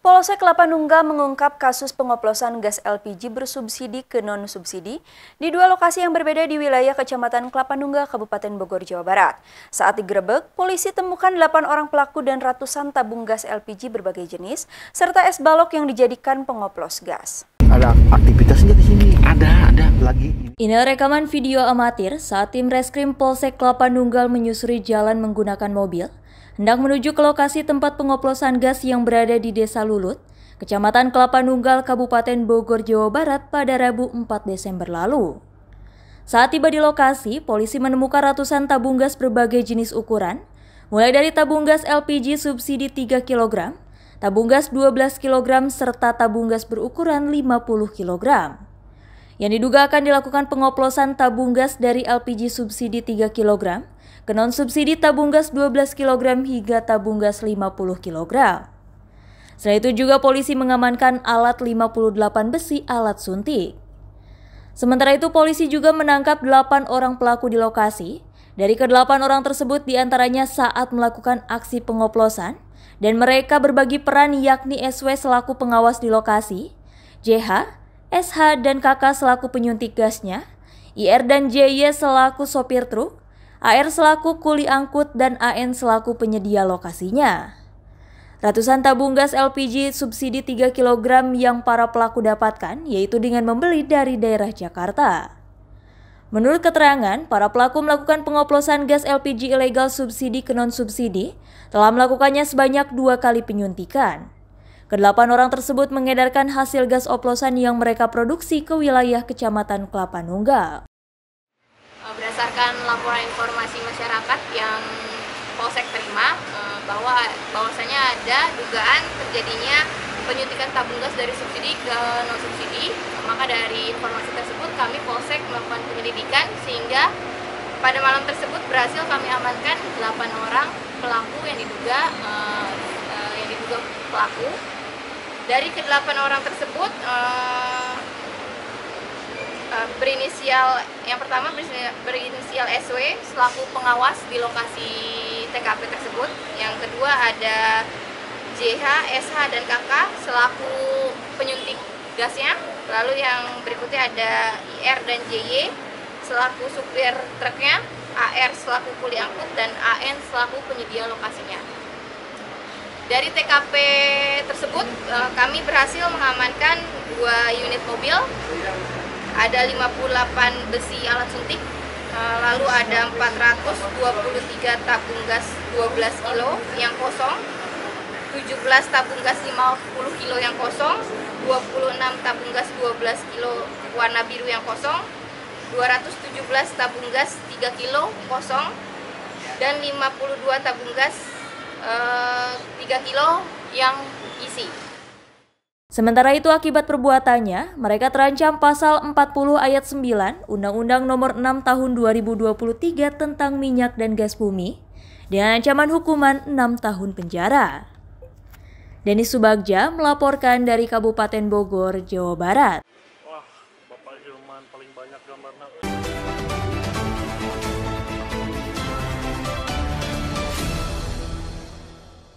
Polsek Kelapa Nunggal mengungkap kasus pengoplosan gas LPG bersubsidi ke non-subsidi di dua lokasi yang berbeda di wilayah Kecamatan Kelapa Nunggal, Kabupaten Bogor, Jawa Barat. Saat digerebek, polisi temukan 8 orang pelaku dan ratusan tabung gas LPG berbagai jenis, serta es balok yang dijadikan pengoplos gas. Ada aktivitasnya di sini? Ada lagi. Inilah rekaman video amatir saat tim Reskrim Polsek Kelapa Nunggal menyusuri jalan menggunakan mobil hendak menuju ke lokasi tempat pengoplosan gas yang berada di Desa Lulut, Kecamatan Kelapa Nunggal, Kabupaten Bogor, Jawa Barat pada Rabu 4 Desember lalu. Saat tiba di lokasi, polisi menemukan ratusan tabung gas berbagai jenis ukuran, mulai dari tabung gas LPG subsidi 3 kg, tabung gas 12 kg, serta tabung gas berukuran 50 kg. Yang diduga akan dilakukan pengoplosan tabung gas dari LPG subsidi 3 kg ke non-subsidi tabung gas 12 kg hingga tabung gas 50 kg. Selain itu juga polisi mengamankan alat 58 besi alat suntik. Sementara itu polisi juga menangkap 8 orang pelaku di lokasi. Dari ke-8 orang tersebut diantaranya saat melakukan aksi pengoplosan dan mereka berbagi peran yakni SW selaku pengawas di lokasi, JH, SH dan KK selaku penyuntik gasnya, IR dan JY selaku sopir truk, AR selaku kuli angkut, dan AN selaku penyedia lokasinya. Ratusan tabung gas LPG subsidi 3 kg yang para pelaku dapatkan yaitu dengan membeli dari daerah Jakarta. Menurut keterangan, para pelaku melakukan pengoplosan gas LPG ilegal subsidi ke non-subsidi telah melakukannya sebanyak 2 kali penyuntikan. Ke-8 orang tersebut mengedarkan hasil gas oplosan yang mereka produksi ke wilayah Kecamatan Kelapa Nunggal. Berdasarkan laporan informasi masyarakat yang Polsek terima bahwasanya ada dugaan terjadinya penyuntikan tabung gas dari subsidi ke non-subsidi. Maka dari informasi tersebut kami Polsek melakukan penyelidikan sehingga pada malam tersebut berhasil kami amankan 8 orang pelaku yang diduga pelaku. Dari ke-8 orang tersebut yang pertama berinisial SW selaku pengawas di lokasi TKP tersebut. Yang kedua ada JH, SH dan KK selaku penyuntik gasnya. Lalu yang berikutnya ada IR dan JY selaku supir truknya, AR selaku kuli angkut dan AN selaku penyedia lokasinya. Dari TKP tersebut kami berhasil mengamankan 2 unit mobil, ada 58 besi alat suntik, lalu ada 423 tabung gas 12 kilo yang kosong, 17 tabung gas 50 kilo yang kosong, 26 tabung gas 12 kilo warna biru yang kosong, 217 tabung gas 3 kilo kosong, dan 52 tabung gas 3 kilo yang isi. Sementara itu akibat perbuatannya, mereka terancam pasal 40 ayat 9 Undang-Undang Nomor 6 Tahun 2023 tentang minyak dan gas bumi dengan ancaman hukuman 6 tahun penjara. Denis Subagja melaporkan dari Kabupaten Bogor, Jawa Barat. Wah, Bapak Hilman paling banyak gambarnya.